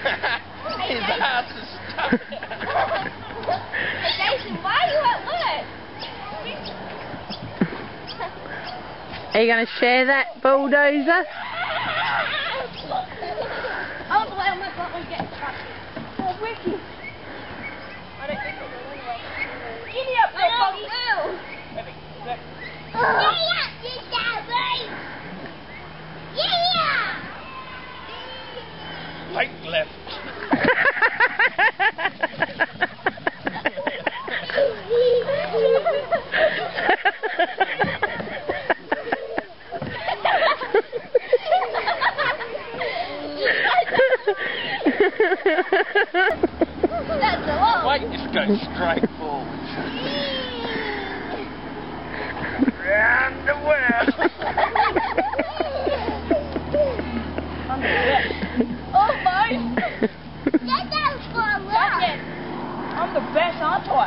His ass is stuck. Hey Jason, why are you at work? Are you going to share that bulldozer? Oh, the way on my butt was getting stuck. Oh, wicked. I don't think it will anyway. Giddy up, little buggy. Right, left. That's a lot. Wait, just go straight forward. Round the world. Oh, mate. That was for a lot. I'm the best, aren't I?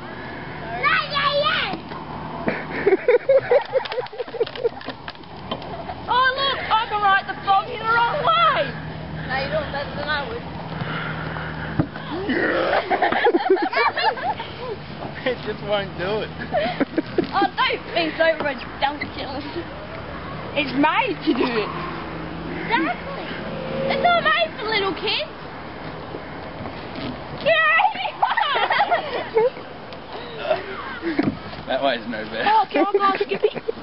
Oh look, I can write the frog in the wrong way. No, you don't better than I would. It just won't do it. Oh, don't be so ridiculous. It's made to do it. Exactly. It's not made for little kids. That way's no better. Oh, can I go on Skippy?